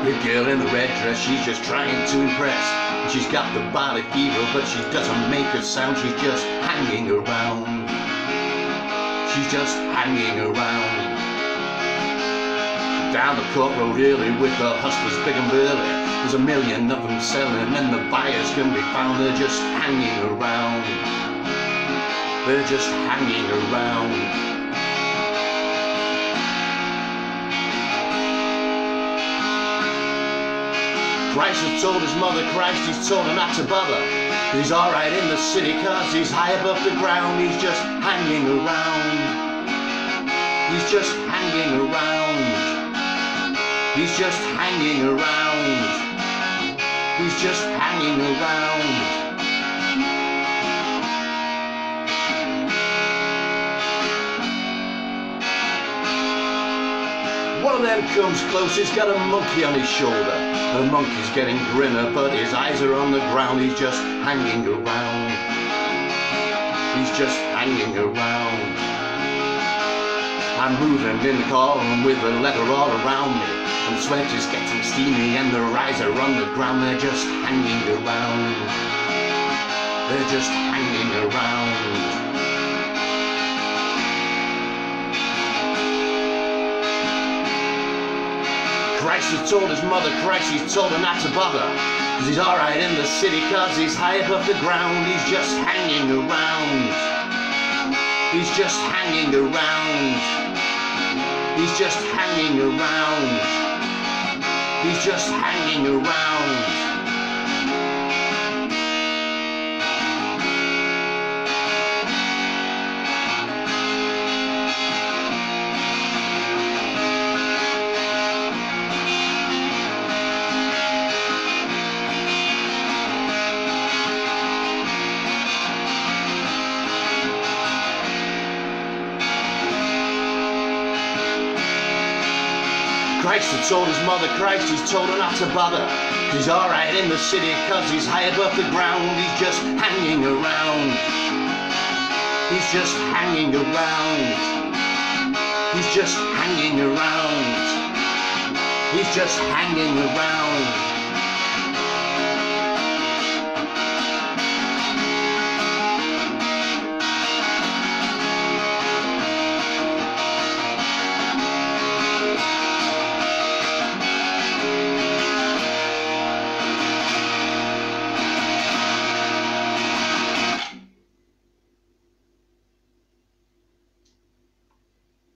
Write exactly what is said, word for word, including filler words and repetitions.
The girl in the red dress, she's just trying to impress. She's got the body fever, but she doesn't make a sound. She's just hanging around. She's just hanging around. Down the court road early with the hustlers big and burly. There's a million of them selling and the buyers can be found. They're just hanging around. They're just hanging around. Christ had told his mother, Christ he's told her not to bother. He's alright in the city cause he's high above the ground. He's just hanging around. He's just hanging around. He's just hanging around. He's just hanging around. One of them comes close, he's got a monkey on his shoulder. The monkey's getting grinner, but his eyes are on the ground. He's just hanging around. He's just hanging around. I'm moving in the column with the leather all around me. And sweat is getting steamy and the eyes are on the ground. They're just hanging around. They're just hanging around. Christ has told his mother, Christ he's told her not to bother. Cause he's alright in the city cause he's high above the ground. He's just hanging around. He's just hanging around. He's just hanging around. He's just hanging around. Christ had told his mother, Christ he's told her not to bother. He's alright in the city cause he's high above the ground. He's just hanging around. He's just hanging around. He's just hanging around. He's just hanging around.